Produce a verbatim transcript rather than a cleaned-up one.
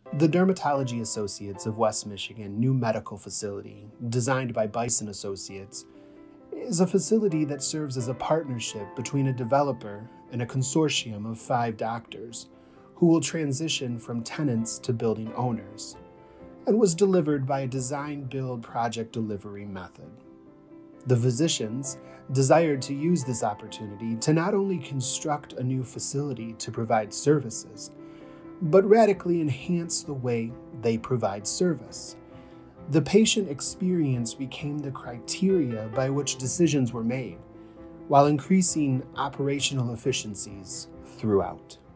The Dermatology Associates of West Michigan new medical facility, designed by Bison Associates, is a facility that serves as a partnership between a developer and a consortium of five doctors who will transition from tenants to building owners, and was delivered by a design-build project delivery method. The physicians desired to use this opportunity to not only construct a new facility to provide services, but radically enhance the way they provide service. The patient experience became the criteria by which decisions were made, while increasing operational efficiencies throughout.